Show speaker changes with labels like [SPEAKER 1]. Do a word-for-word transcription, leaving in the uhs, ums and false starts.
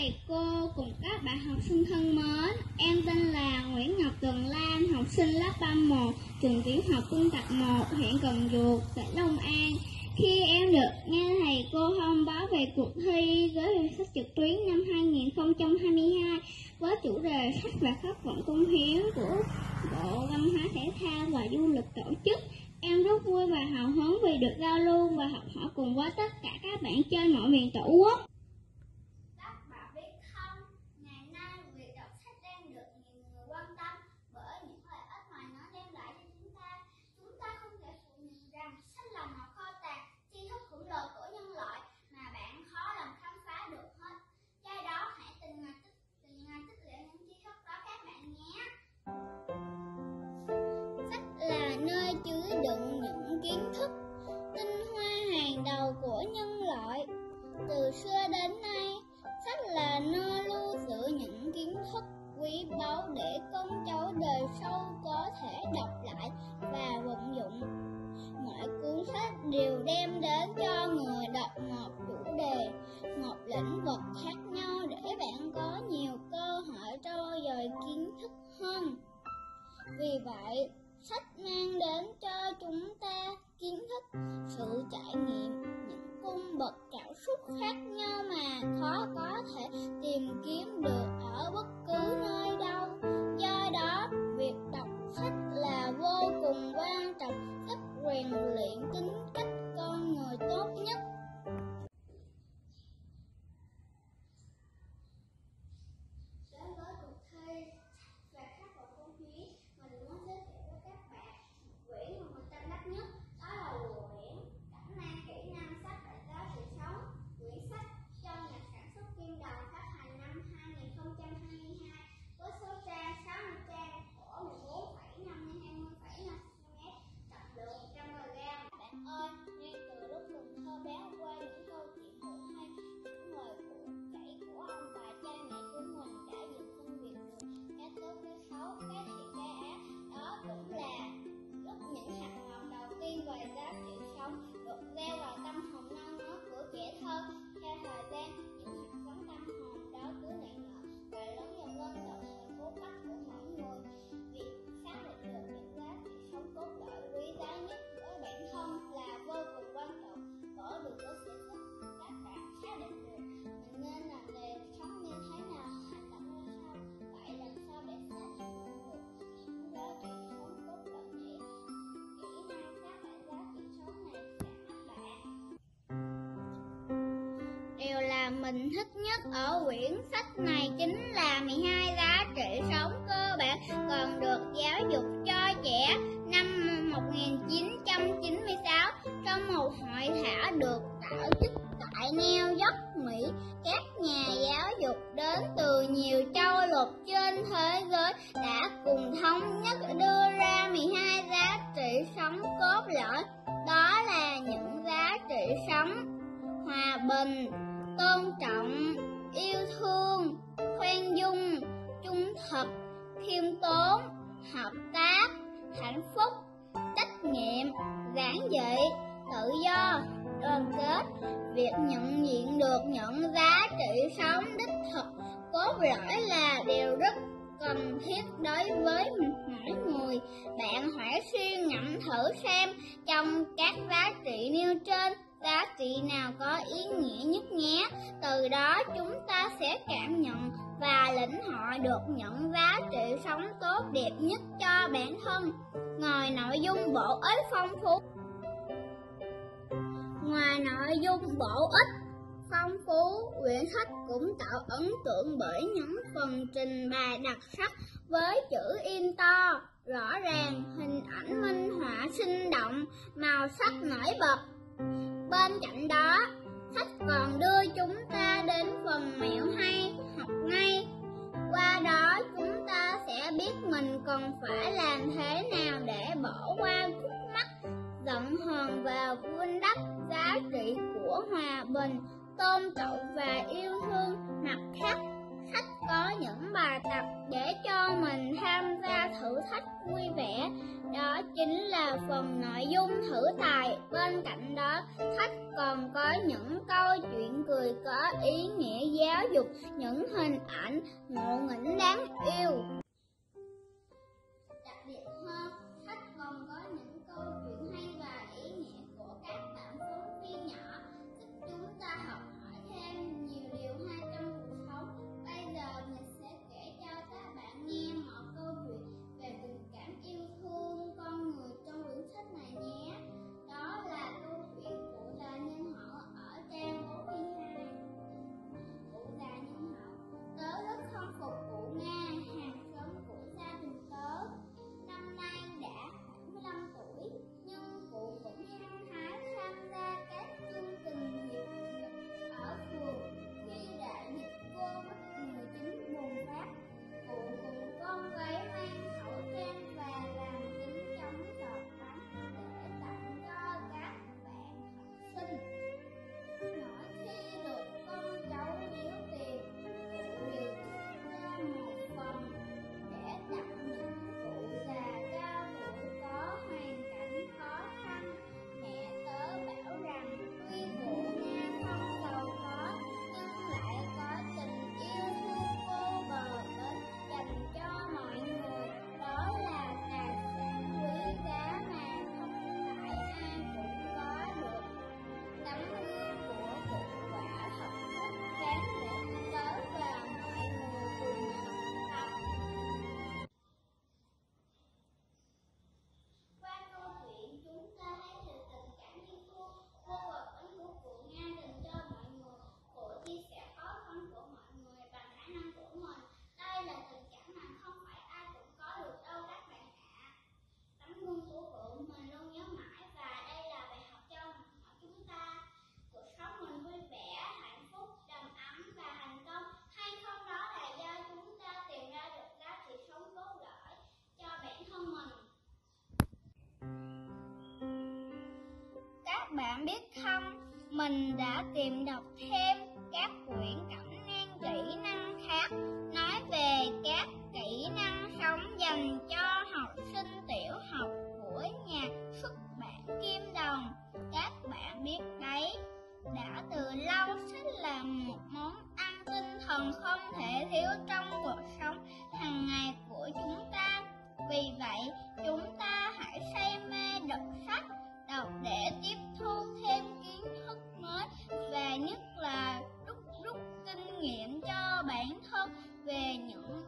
[SPEAKER 1] thầy cô cùng các bạn học sinh thân mến, em tên là Nguyễn Ngọc Tường Lan, học sinh lớp ba một, trường tiểu học Tân Trạch một, huyện Cần Duộc, tỉnh Long An. Khi em được nghe thầy cô thông báo về cuộc thi giới thiệu sách trực tuyến năm hai nghìn không trăm hai mươi hai với chủ đề sách và khát vọng cống hiến của Bộ Văn hóa Thể thao và Du lịch tổ chức, em rất vui và hào hứng vì được giao lưu và học hỏi cùng với tất cả các bạn trên mọi miền Tổ quốc.
[SPEAKER 2] Các bạn biết không, ngày nay việc đọc sách đang được nhiều người quan tâm bởi những lợi ích mà nó đem lại cho chúng ta. Chúng ta không thể phủ nhận rằng sách là một kho tàng tri thức khổng lồ của nhân loại mà bạn khó lòng khám phá được hết. Do đó, hãy từng ngày tích từng ngày tích lũy những tri thức đó các bạn nhé. Sách là nơi chứa đựng những kiến thức tinh hoa hàng đầu của nhân loại. Từ xưa đến nay, sách là nơi lưu giữ những kiến thức quý báu để con cháu đời sau có thể đọc lại và vận dụng. Mỗi cuốn sách đều đem đến cho người đọc một chủ đề, một lĩnh vực khác nhau để bạn có nhiều cơ hội trau dồi kiến thức hơn. Vì vậy, sách mang đến cho chúng ta kiến thức, sự trải nghiệm, những cung bậc cảm xúc khác nhau mà khó có thể tìm kiếm được ở bất cứ nơi đâu. Do đó, việc đọc sách là vô cùng quan trọng, giúp rèn luyện tính cách con người tốt nhất. Đến với cuộc thi và khát vọng cống hiến, mình muốn giới thiệu với các bạn quyển mà mình tâm đắc nhất, đó là Lụa Biển, cẩm nang kỹ năng sách và giá trị sống. Quyển sách do nhà sản xuất Kim Đồng phát hành năm hai nghìn không trăm hai mươi hai với số trang sáu mươi trang, khổ mười bốn phẩy năm x hai mươi phẩy năm xăng-ti-mét, trọng lượng một trăm gam. Bạn ơi, ngay từ lúc Cần Thơ bé qua những câu chuyện hữu hay, những lời của dạy của ông bà cha mẹ của mình đã dần phân biệt được cái tốt cái xấu, cái thiện cái ác. Đó cũng là lúc những hạt mầm đầu tiên về giá trị sống được gieo vào tâm hồn non nớt của trẻ thơ. Theo thời gian, những hạt giống tâm hồn đó cứ nảy nở và lớn dần lên trở thành cố cách của mỗi người. Việc xác định được những giá trị sống cốt lõi quý giá nhất với bản thân là vô cùng quan trọng. Có được có sẽ giúp các bạn xác định được mình nên làm gì, sống như thế nào, hành động ra sao. Vậy làm sao để xác định được những giá trị sống cốt lõi nhỉ? Kỹ năng các loại giá trị sống này sẽ các bạn. Điều làm mình thích nhất ở quyển sách này chính là mười hai giá trị sống cơ bản còn được giáo dục cho trẻ. Năm một nghìn chín trăm chín mươi sáu, trong một hội thảo được tổ chức tại New York, Mỹ, các nhà giáo dục đến từ nhiều châu lục trên thế giới đã cùng thống nhất đưa ra mười hai giá trị sống cốt lõi. Đó là những giá trị sống: hòa bình, tôn trọng, yêu thương, khoan dung, trung thực, khiêm tốn, hợp tác, hạnh phúc, trách nhiệm, giản dị, tự do, đoàn kết. Việc nhận diện được những giá trị sống đích thực cốt lõi là điều rất cần thiết đối với mỗi người. Bạn hãy suy ngẫm thử xem trong các giá trị nêu trên, giá trị nào có ý nghĩa nhất nhé. Từ đó chúng ta sẽ cảm nhận và lĩnh hội được những giá trị sống tốt đẹp nhất cho bản thân. Ngoài nội dung bổ ích phong phú Ngoài nội dung bổ ích phong phú, quyển sách cũng tạo ấn tượng bởi những phần trình bày đặc sắc với chữ in to, rõ ràng, hình ảnh minh họa sinh động, màu sắc nổi bật. Bên cạnh đó, sách còn đưa chúng ta đến phần mẹo hay, học ngay. Qua đó chúng ta sẽ biết mình cần phải làm thế nào để bỏ qua khúc mắc, giận hờn và vun đắp giá trị của hòa bình, tôn trọng và yêu thương. Mặt khác, sách có những bài tập để cho mình tham gia thử thách vui vẻ. Đó chính là phần nội dung thử tài. Bên cạnh đó, sách còn còn có những câu chuyện cười có ý nghĩa giáo dục, những hình ảnh ngộ nghĩnh đáng yêu. Đặc biệt hơn, sách còn có những câu chuyện hay và ý nghĩa của các bạn phóng viên nhỏ, giúp chúng ta học hỏi thêm nhiều điều hay trong cuộc sống. Bây giờ mình sẽ kể cho các bạn nghe một câu chuyện về tình cảm yêu thương con người trong quyển sách này nhé. Đó là câu chuyện Cụ già nhân hậu ở trang bốn mươi hai. Cụ già nhân hậu. Tớ rất khâm phục cụ Nga, hàng xóm của gia đình tớ. Năm nay đã bảy mươi lăm tuổi, nhưng cụ vẫn hăng hái tham gia các chương trình diệt dịch ở phường. Khi đại dịch Covid mười chín bùng phát, cụ cùng con gái mang khẩu trang và làm kính chống giọt bắn để tặng cho các bạn học sinh. Mỗi khi được con cháu biếu tiền, cụ đều ra một phần để tặng những cụ già cao tuổi có hoàn cảnh khó khăn. Mẹ tớ bảo rằng tuy cụ Nga không giàu có nhưng lại có tình yêu thương vô bờ bến dành cho mọi người. Đó là tài sản quý giá mà không phải ai cũng có được. Tấm gương của cụ quả thật rất đáng để tớ và mọi người cùng học tập. Qua câu chuyện, chúng ta thấy được tình cảm yêu thương vô bờ bến của cụ Nga dành cho mọi người. Cụ chia sẻ khó khăn của mọi người bằng khả năng của mình. Đây là tình cảm mà không phải ai cũng có được đâu các bạn ạ. Tấm gương của cụ mình luôn nhớ mãi, và đây là bài học cho mọi chúng ta. Cuộc sống mình vui vẻ, hạnh phúc, đầm ấm và thành công hay không, đó là do chúng ta tìm ra được giá trị sống cốt lõi cho bản thân mình. Các bạn biết không, mình đã tìm đọc thêm các quyển cẩm nang kỹ năng khác nói về các kỹ năng sống dành cho học sinh tiểu học của nhà xuất bản Kim Đồng. Các bạn biết đấy, đã từ lâu sách là một món ăn tinh thần không thể thiếu trong cuộc sống hàng ngày của chúng ta. Vì vậy, chúng ta hãy say mê đọc sách, đọc để tiếp thu thêm kiến thức mới, và nhất là đúc rút kinh nghiệm cho bản thân về những